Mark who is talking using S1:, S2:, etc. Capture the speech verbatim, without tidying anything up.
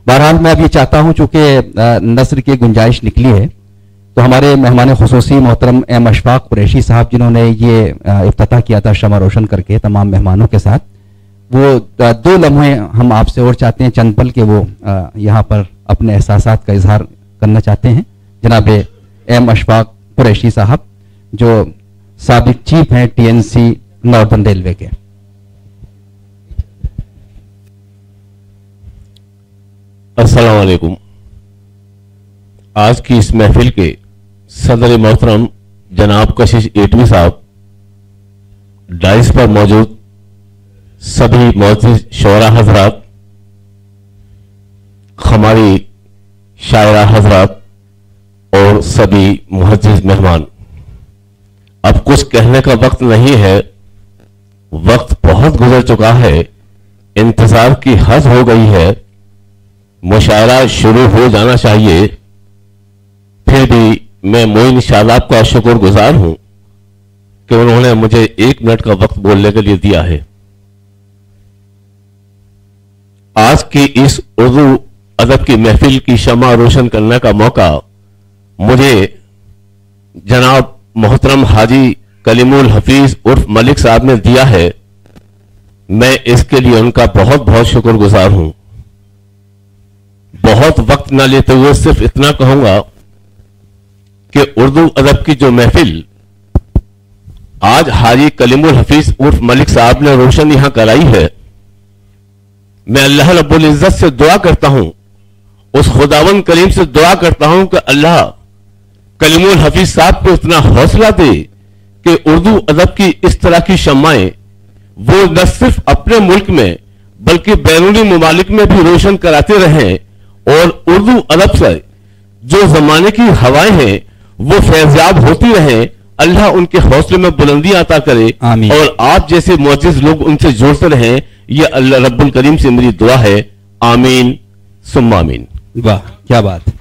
S1: बहरहाल मैं अब ये चाहता हूं, चूंकि नस्र की गुंजाइश निकली है, तो हमारे मेहमान खुसूसी मोहतरम एम अशफाक कुरैशी साहब, जिन्होंने ये इफ्तिताह किया था शमा रोशन करके तमाम मेहमानों के साथ, वो दो लम्हे हम आपसे और चाहते हैं, चंद पल के वो यहाँ पर अपने एहसासात का इजहार करना चाहते हैं। जनाब एम अशफाक कुरैशी साहब, जो साबिक चीफ हैं टीएनसी नॉर्दर्न रेलवे के।
S2: अस्सलाम वालेकुम। आज की इस महफिल के सदर मोहतरम जनाब कशिश एटवी साहब, डाइस पर मौजूद सभी मोअज़्ज़िज़ शोरा हजरात, हमारी शायरा हजरात और सभी मुअज़्ज़िज़ मेहमान, अब कुछ कहने का वक्त नहीं है, वक्त बहुत गुजर चुका है, इंतजार की हद हो गई है, मुशायरा शुरू हो जाना चाहिए। फिर भी मैं मोइन शादाब का शुक्रगुजार हूं कि उन्होंने मुझे एक मिनट का वक्त बोलने के लिए दिया है। आज की इस उर्दू अदब की महफिल की शमा रोशन करने का मौका मुझे जनाब मोहतरम हाजी कलीमुल हफीज उर्फ मलिक साहब ने दिया है। मैं इसके लिए उनका बहुत बहुत शुक्रगुजार हूं। बहुत वक्त ना लेते हुए सिर्फ इतना कहूंगा कि उर्दू अदब की जो महफिल आज हाजी कलीमुल हफीज उर्फ मलिक साहब ने रोशन यहां कराई है, मैं अल्लाह रब्बुल इज्जत से दुआ करता हूं, उस खुदावन करीम से दुआ करता हूं कि अल्लाह कलीमुल हफीज साहब को इतना हौसला दे कि उर्दू अदब की इस तरह की शम्माएं वो न सिर्फ अपने मुल्क में बल्कि बैरूनी ममालिक में भी रोशन कराते रहें और उर्दू अदब से जो जमाने की हवाएं हैं वो फैज़याब होती रहें। अल्लाह उनके हौसले में बुलंदी अता करे और आप जैसे मुअज़्ज़िज़ लोग उनसे जुड़ते रहें। ये अल्लाह रब्बुल करीम से मेरी दुआ है। आमीन सुम्मा आमीन।
S1: वाह, क्या बात।